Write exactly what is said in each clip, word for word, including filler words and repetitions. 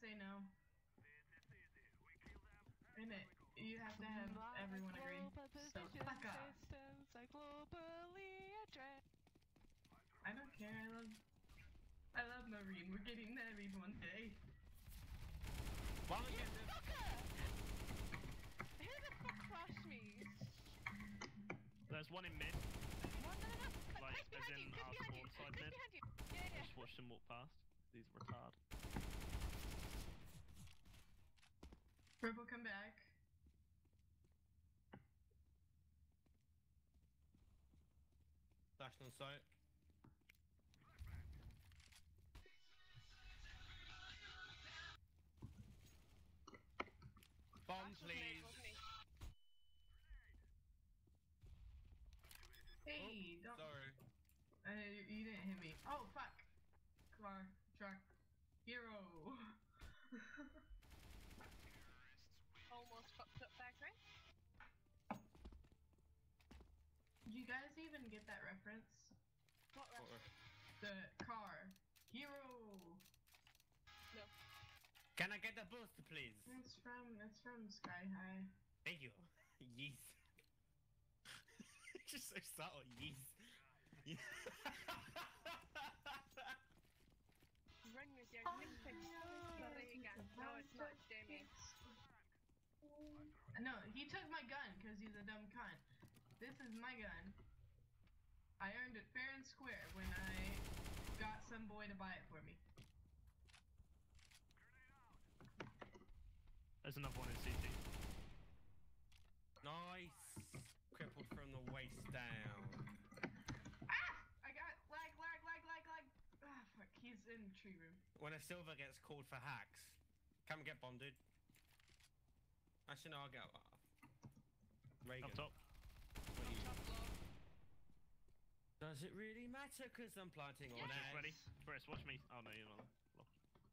say no. And it, you have to have My everyone agree. global So position fuck off. systems are globally addressed. I don't care. I love. I love Marine. We're getting married one day. Bomb again, fucker! Who the fuck flashed me? There's one in mid. One, no, no, no. Like, Chris as behind in you, Chris our behind you, spawn side Chris mid. behind you. Yeah, yeah. Just watched him walk past. He's retard. Purple, come back. Flash on site. Bomb, Flash was me, please. was me. Hey, Oh, don't. sorry. Uh, you didn't hit me. Oh fuck. Car, truck, hero. Almost fucked up factory. Did you guys even get that reference? What What rest? The car, hero. No. Can I get the boost, please? It's from. It's from Sky High. Thank you. Yes. It's just so subtle. Yes. Yeah. Run with your limping Barriga. No, it's not, it's Jamie. No, he took my gun because he's a dumb cunt. This is my gun. I earned it fair and square when I got some boy to buy it for me. There's another one in C T. Nice. Crippled from the waist down. Ah! I got lag, lag, lag, lag, lag. Ah, fuck. He's in the tree room. When a silver gets called for hacks, come get bonded. Actually, no, I'll get. Uh, Reagan. Up top. What do you- Top floor. Does it really matter? Because I'm planting on Watch it. it, ready? Chris, watch me. Oh no, you're not. Look.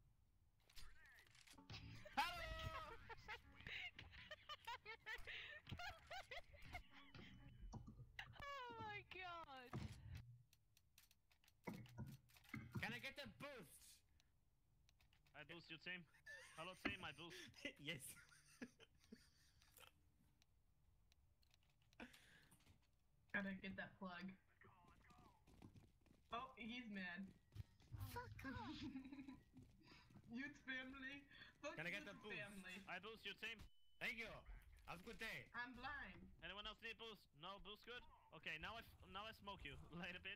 Hello! Oh my god! Can I get the boost? I boost your team. Hello team, I boost. Yes. Gotta get that plug. Oh, he's mad. Fuck off! Youth family. Fuck Can I get youth the boost? family. I boost your team. Thank you. Have a good day. I'm blind. Anyone else need boost? No, boost good? Okay, now I, f now I smoke you. Later, bit.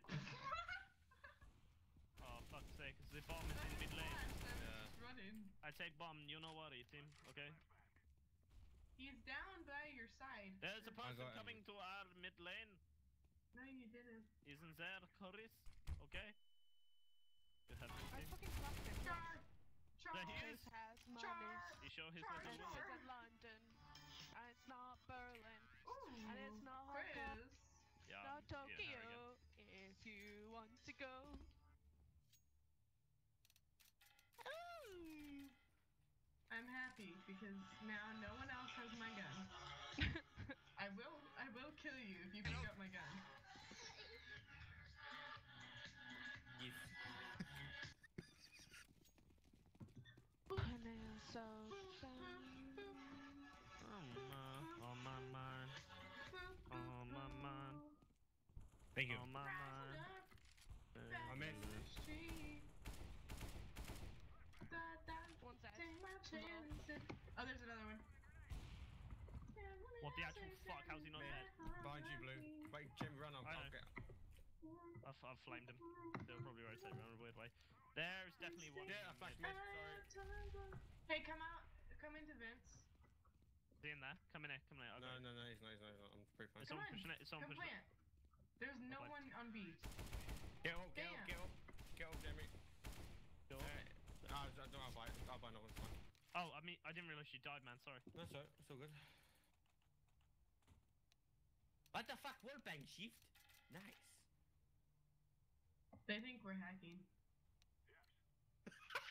Oh, fuck's sake, the bomb is in mid lane. Yeah. Just running. I take bomb, you know what, team, okay? He's down by your side. There's a person got coming him. to our mid lane. No, you didn't. Isn't there, Chris? Okay? You have I to fucking fucked him. Char! Char! There he Chris is. has money. Char! He show his Char- little This Char- window. isn't London. And it's not Berlin. Ooh, And it's not Hong Kong. Chris. Yeah, Not yeah, there we go. Tokyo. If you want to go. Ooh. I'm happy because now no one else has my gun. I will, I will kill you if you pick up my gun. Yes. And it's so fun. Oh my, on my mind, on my mind, Thank you. on my mind. I missed. Street. Da, da, One's dead. take my chances. Oh, there's another one. What the actual fuck? How's he not dead? Behind you, Blue. Wait, Jim, run. I'll, I I'll know. get. I've, I've flamed him. They'll probably rotate around in a weird way. There's definitely one. Yeah, I in flashed mid. mid. Sorry. Hey, come out. Come into Vince. Is he in there? Come in here, come in here. Okay. No, no, no, he's not. He's not. He's not. I'm pretty fine. It's Come someone on. pushing it, it's someone Come pushing plant. There's no Okay. one on B. Get up, get Damn. up, get up. Get up, Jimmy. it. Go on. Uh, no, I don't. I'll buy it. I'll buy another one. It's fine. Oh, I mean, I didn't realize you died, man. Sorry. That's alright. It's all good. What the fuck? Wallbang shift? Nice. They think we're hacking.